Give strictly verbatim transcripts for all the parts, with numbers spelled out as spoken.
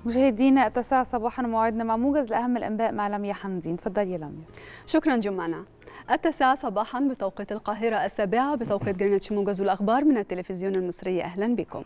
مشاهدينا التاسعة صباحا موعدنا مع موجز لأهم الأنباء مع لميا حمدين. تفضلي يا لميا. شكرا جمانة. التاسعة صباحا بتوقيت القاهرة، السابعة بتوقيت جرينتش، موجز الأخبار من التلفزيون المصري. أهلا بكم.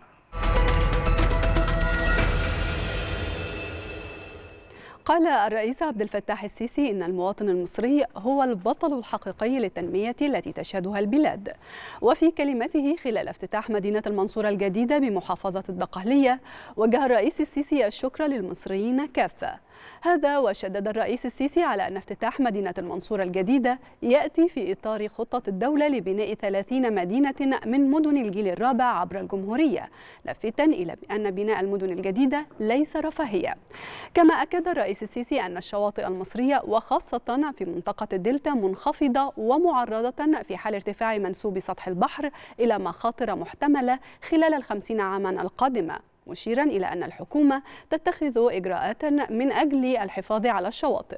قال الرئيس عبد الفتاح السيسي إن المواطن المصري هو البطل الحقيقي للتنمية التي تشهدها البلاد. وفي كلمته خلال افتتاح مدينة المنصورة الجديدة بمحافظة الدقهلية، وجه الرئيس السيسي الشكر للمصريين كافة. هذا وشدد الرئيس السيسي على أن افتتاح مدينة المنصورة الجديدة يأتي في إطار خطة الدولة لبناء ثلاثين مدينة من مدن الجيل الرابع عبر الجمهورية، لافتا إلى أن بناء المدن الجديدة ليس رفاهية. كما أكد الرئيس السيسي أن الشواطئ المصرية وخاصة في منطقة الدلتا منخفضة ومعرضة في حال ارتفاع منسوب سطح البحر إلى مخاطر محتملة خلال الخمسين عاما القادمة، مشيرا إلى أن الحكومة تتخذ إجراءات من أجل الحفاظ على الشواطئ.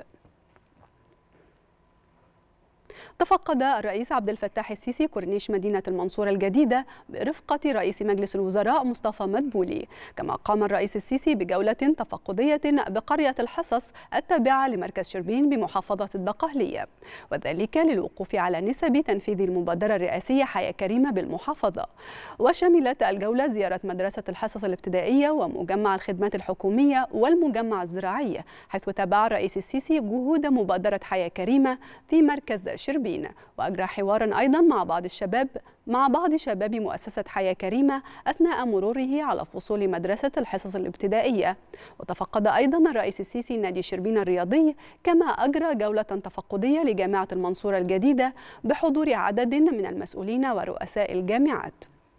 تفقد الرئيس عبد الفتاح السيسي كورنيش مدينة المنصورة الجديدة برفقة رئيس مجلس الوزراء مصطفى مدبولي. كما قام الرئيس السيسي بجولة تفقدية بقرية الحصص التابعة لمركز شربين بمحافظة الدقهلية، وذلك للوقوف على نسب تنفيذ المبادرة الرئاسية حياة كريمة بالمحافظة. وشملت الجولة زيارة مدرسة الحصص الابتدائية ومجمع الخدمات الحكومية والمجمع الزراعي، حيث تابع الرئيس السيسي جهود مبادرة حياة كريمة في مركز شربين، وأجرى حوارا أيضا مع بعض الشباب مع بعض شباب مؤسسة حياة كريمة أثناء مروره على فصول مدرسة الحصص الابتدائية. وتفقد أيضا الرئيس السيسي نادي شربين الرياضي، كما أجرى جولة تفقدية لجامعة المنصورة الجديدة بحضور عدد من المسؤولين ورؤساء الجامعات.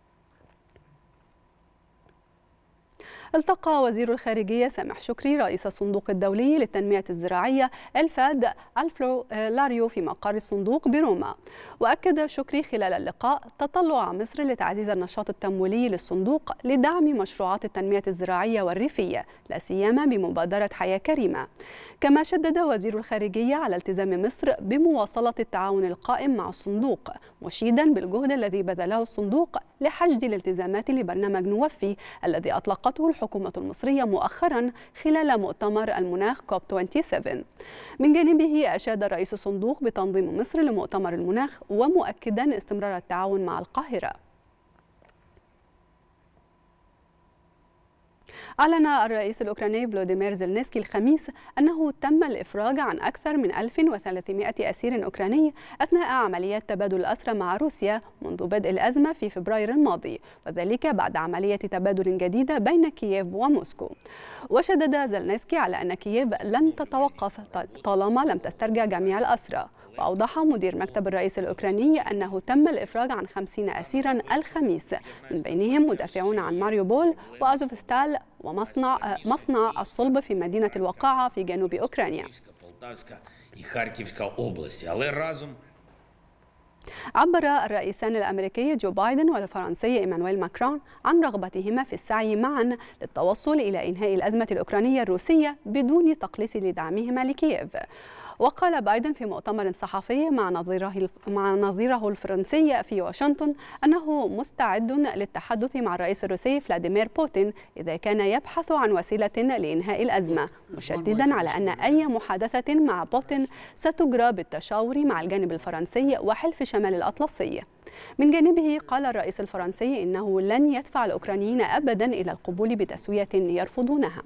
التقى وزير الخارجية سامح شكري رئيس الصندوق الدولي للتنمية الزراعية الفاد ألفرو لاريو في مقر الصندوق بروما. وأكد شكري خلال اللقاء تطلع مصر لتعزيز النشاط التمويلي للصندوق لدعم مشروعات التنمية الزراعية والريفية، لا سيما بمبادرة حياة كريمة. كما شدد وزير الخارجية على التزام مصر بمواصلة التعاون القائم مع الصندوق، مشيدا بالجهد الذي بذله الصندوق لحشد الالتزامات لبرنامج نوفي الذي أطلقته الحكومة المصرية مؤخرا خلال مؤتمر المناخ كوب سبعة وعشرين. من جانبه أشاد رئيس الصندوق بتنظيم مصر لمؤتمر المناخ، ومؤكدا استمرار التعاون مع القاهرة. أعلن الرئيس الأوكراني فلوديمير زيلينسكي الخميس أنه تم الإفراج عن أكثر من ألف وثلاثمائة أسير أوكراني أثناء عمليات تبادل الأسرى مع روسيا منذ بدء الأزمة في فبراير الماضي، وذلك بعد عملية تبادل جديدة بين كييف وموسكو. وشدد زيلينسكي على أن كييف لن تتوقف طالما لم تسترجع جميع الأسرى. وأوضح مدير مكتب الرئيس الأوكراني أنه تم الإفراج عن خمسين أسيرا الخميس، من بينهم مدافعون عن ماريوبول وأزوفستال ومصنع مصنع الصلب في مدينة الوقاعة في جنوب أوكرانيا. عبر الرئيسان الأمريكي جو بايدن والفرنسي إيمانويل ماكرون عن رغبتهما في السعي معا للتوصل إلى إنهاء الأزمة الأوكرانية الروسية بدون تقليص لدعمهما لكييف. وقال بايدن في مؤتمر صحفي مع نظيره مع نظيره الفرنسي في واشنطن أنه مستعد للتحدث مع الرئيس الروسي فلاديمير بوتين إذا كان يبحث عن وسيلة لإنهاء الأزمة، مشددا على أن أي محادثة مع بوتين ستجرى بالتشاور مع الجانب الفرنسي وحلف شمال الأطلسي. من جانبه قال الرئيس الفرنسي إنه لن يدفع الأوكرانيين أبدا إلى القبول بتسوية يرفضونها.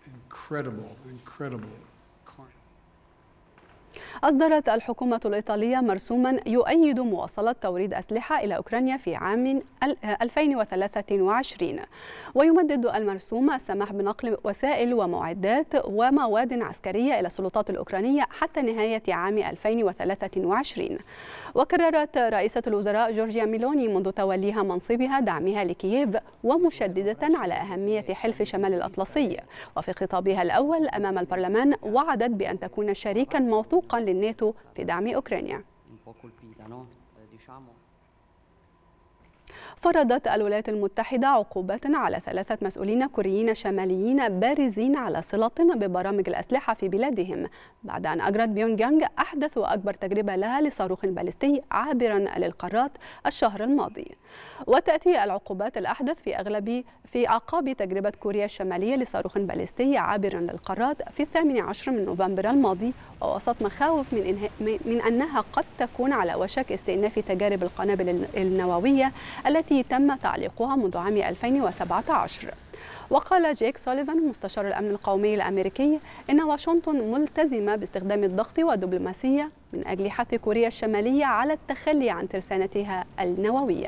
أصدرت الحكومة الإيطالية مرسوما يؤيد مواصلة توريد أسلحة إلى أوكرانيا في عام ألفين وثلاثة وعشرين، ويمدد المرسوم السماح بنقل وسائل ومعدات ومواد عسكرية إلى السلطات الأوكرانية حتى نهاية عام ألفين وثلاثة وعشرين. وكررت رئيسة الوزراء جورجيا ميلوني منذ توليها منصبها دعمها لكييف، ومشددة على أهمية حلف شمال الأطلسي. وفي خطابها الأول أمام البرلمان وعدت بأن تكون شريكا موثوقا للناتو في دعم أوكرانيا. فرضت الولايات المتحدة عقوبات على ثلاثة مسؤولين كوريين شماليين بارزين على صلة ببرامج الأسلحة في بلادهم بعد أن أجرت بيونغ يانغ أحدث وأكبر تجربة لها لصاروخ باليستي عابرا للقارات الشهر الماضي. وتأتي العقوبات الأحدث في أغلب في أعقاب تجربة كوريا الشمالية لصاروخ باليستي عابرا للقارات في الثامن عشر من نوفمبر الماضي، ووسط مخاوف من, إنها من أنها قد تكون على وشك استئناف تجارب القنابل النووية التي تم تعليقها منذ عام ألفين وسبعة عشر. وقال جيك سوليفان مستشار الأمن القومي الأمريكي إن واشنطن ملتزمة باستخدام الضغط والدبلوماسية من أجل حث كوريا الشمالية على التخلي عن ترسانتها النووية.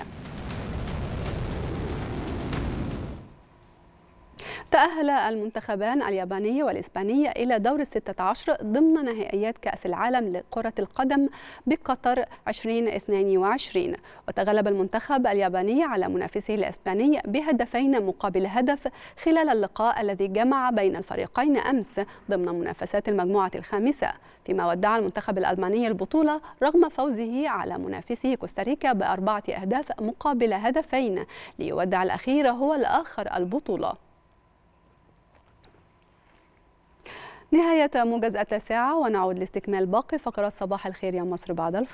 تأهل المنتخبان الياباني والإسباني إلى دور الستة عشر ضمن نهائيات كأس العالم لكرة القدم بقطر ألفين واثنين وعشرين، وتغلب المنتخب الياباني على منافسه الإسباني بهدفين مقابل هدف خلال اللقاء الذي جمع بين الفريقين أمس ضمن منافسات المجموعة الخامسة، فيما ودع المنتخب الألماني البطولة رغم فوزه على منافسه كوستاريكا بأربعة أهداف مقابل هدفين، ليودع الأخير هو الآخر البطولة. نهاية موجز التاسعة، ونعود لاستكمال باقي فقرات صباح الخير يا مصر بعد الفاصل.